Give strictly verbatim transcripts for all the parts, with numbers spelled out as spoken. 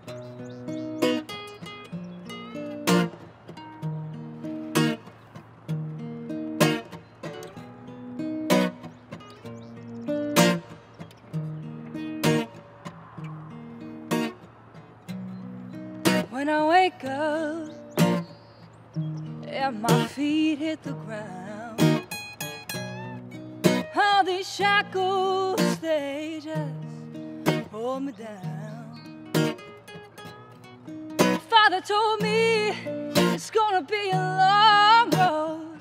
When I wake up and my feet hit the ground, all these shackles, they just hold me down. Father told me it's gonna be a long road.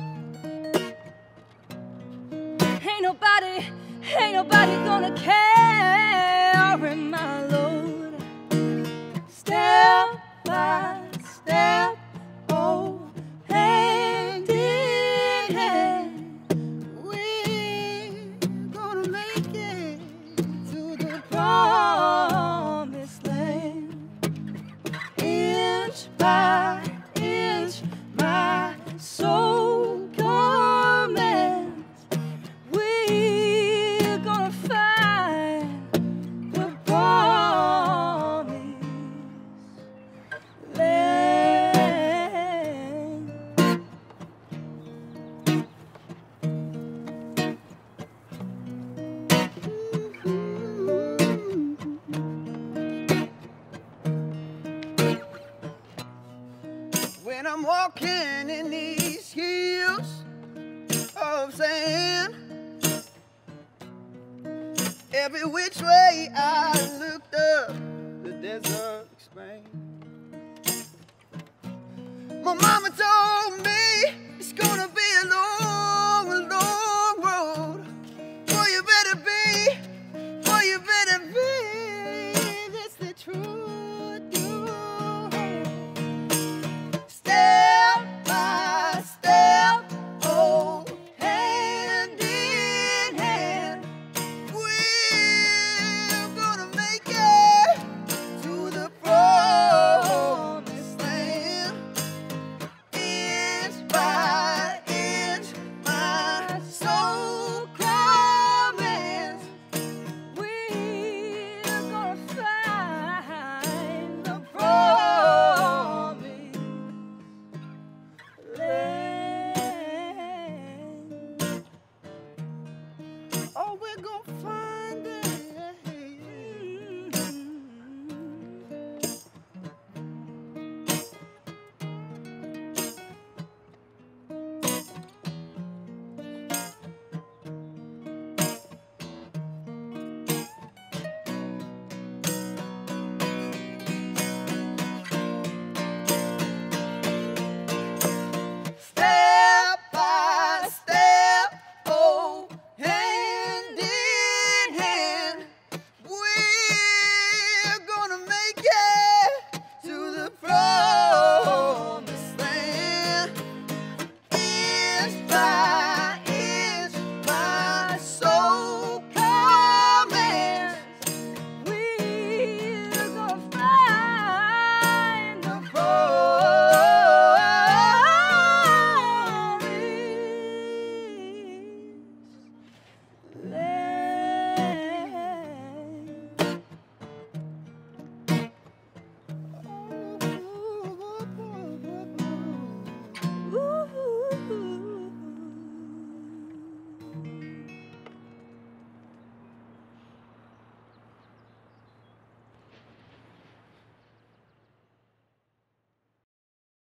Ain't nobody, ain't nobody gonna carry my load. Step by step, oh, hand in hand, we're gonna make it to the promised land. Inch by inch, my soul commands, we're gonna find the promised land. When I'm walking in these hills of sand, every which way I looked up, the desert expands. My mama told